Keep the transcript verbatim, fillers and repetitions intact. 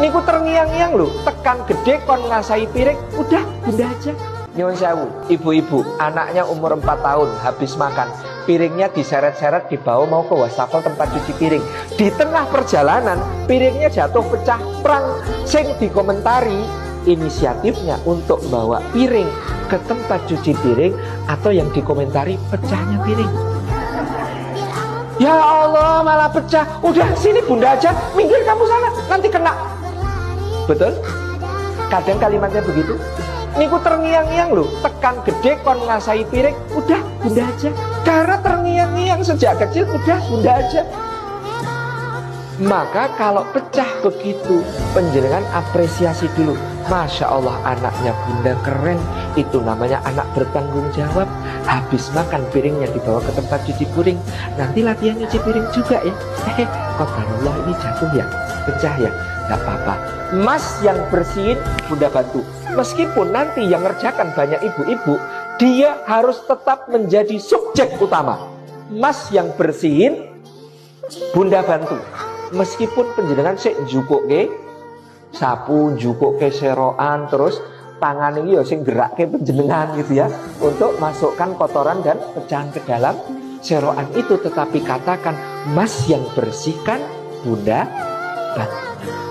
Niku terngiang-ngiang lho, tekan gede kon ngasai piring, udah bunda aja. Nyuwun sewu, ibu-ibu, anaknya umur empat tahun habis makan, piringnya diseret-seret dibawa mau ke wastafel tempat cuci piring. Di tengah perjalanan, piringnya jatuh pecah prang. Sing dikomentari inisiatifnya untuk bawa piring ke tempat cuci piring atau yang dikomentari pecahnya piring. Ya Allah, malah pecah. Udah sini bunda aja, minggir kamu sana, nanti kena. Betul? Kadang kalimatnya begitu. Niku terngiang-ngiang loh, tekan gede kon ngasai piring, udah bunda aja. Karena terngiang-ngiang sejak kecil, udah bunda aja. Maka kalau pecah begitu, penjenengan apresiasi dulu. Masya Allah, anaknya bunda keren. Itu namanya anak bertanggung jawab. Habis makan piringnya dibawa ke tempat cuci piring, nanti latihan cuci piring juga ya. Hehe, qadarullah ini jatuh ya, pecah ya, gak apa-apa. Mas yang bersihin bunda bantu. Meskipun nanti yang ngerjakan banyak ibu-ibu, dia harus tetap menjadi subjek utama. Mas yang bersihin bunda bantu. Meskipun penjenengan sik njupuk ke sapu, njupuk ke seroan, terus tangan ini ya sing gerak ke penjenengan gitu ya, untuk masukkan kotoran dan pecahan ke dalam seroan itu. Tetapi katakan mas yang bersihkan bunda bantu.